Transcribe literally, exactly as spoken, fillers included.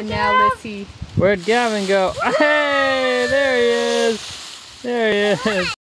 And now let's see. Where'd Gavin go? Hey, there he is. There he is.